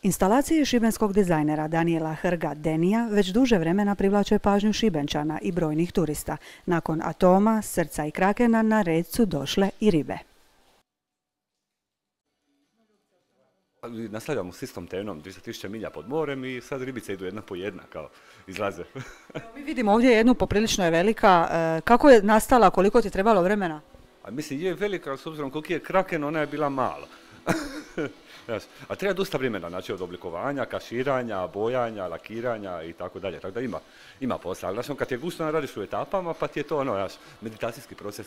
Instalacije šibenskog dizajnera Danijela Hrga Denija već duže vremena privlače pažnju Šibenčana i brojnih turista. Nakon atoma, srca i krakena na red su došle i ribe. Nastavljamo s istom tenom, 200.000 milja pod morem i sad ribice idu jedna po jedna, kao izlaze. Mi vidimo ovdje jednu, poprilično je velika. Kako je nastala, koliko ti je trebalo vremena? A mislim, je velika, s obzirom koliki je kraken, ona je bila mala. A treba dosta vremena, znači od oblikovanja, kaširanja, bojanja, lakiranja i tako dalje. Tako da ima posla. Ali kad je gusto, radiš u etapama, pa ti je to meditacijski proces.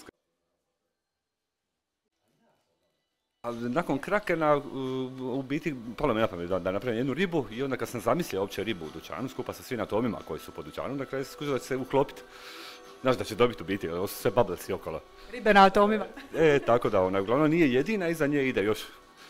Nakon krakena, u biti, palo mi na pamet da napravim jednu ribu i onda kad sam zamislio uopće ribu u dućanu, skupa sa svim atomima koji su po dućanu, na kraju se skužilo da će se uklopiti. Znaš da će dobiti u biti, ovo su sve bableci okolo. Ribe na atomima. Tako da ona uglavnom nije jedina, iza nje ide još.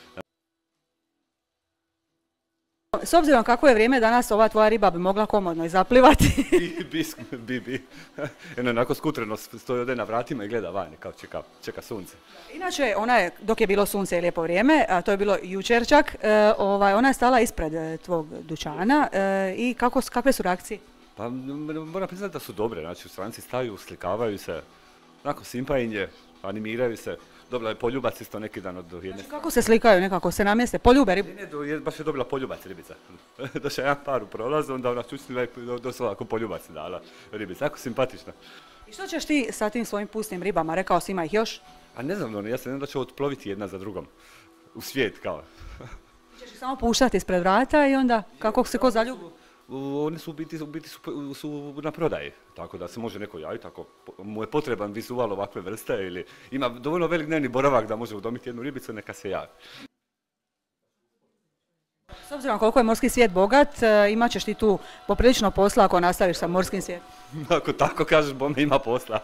S obzirom kako je vrijeme danas, ova tvoja riba bi mogla komodno i zaplivati. Bi. Jedno onako skutreno stoji ovdje na vratima i gleda vani, kao čeka sunce. Inače, ona je, dok je bilo sunce i lijepo vrijeme, a to je bilo jučer čak, ona je stala ispred tvog dućana i kakve su reakcije? Pa moram priznati da su dobre, znači stranci staju, slikavaju se, onako simpajnje, animiraju se. Dobila je poljubac isto neki dan od jedne. Znači, kako se slikaju nekako, se namjeste, poljube ribu? Ne, baš je dobila poljubac ribica. Došao jedan par u prolazu, onda ona čučnila i doslovno ako poljubac dala ribica, jako simpatična. I što ćeš ti sa tim svojim pustim ribama, rekao si ima ih još? A ne znam, ja se ne da će otploviti jedna za drugom, u svijet kao. Ćeš ih samo puštati ispred vrata i onda kako se ko zaljubi? One su u biti su na prodaji, tako da se može neko javiti ako mu je potreban vizual ovakve vrste ili ima dovoljno velik dnevni boravak da može udomiti jednu ribicu, neka se javi. S obzirom koliko je morski svijet bogat, imat ćeš ti tu poprilično posla ako nastaviš sa morskim svijetom. Ako tako kažeš, bome ima posla.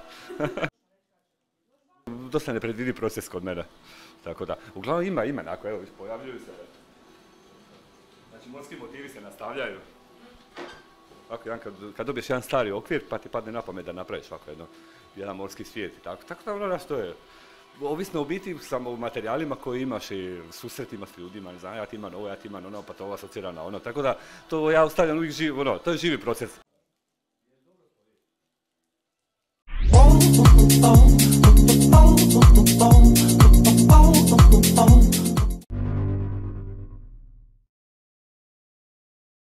Dosta nepredvidiv proces kod mene, tako da, uglavnom ima, evo, pojavljuju se. Znači, morski motivi se nastavljaju. Kad dobiješ jedan stari okvir, pa ti padne na pamet da napraviš jedan morski svijet i tako. Tako da ono što je, ovisno u biti samo u materijalima koje imaš i susretima s ljudima, ne znam, ja ti imam ovo, ja ti imam ono, pa to asocira na ono. Tako da to ja ostavljam uvijek živo, to je živi proces.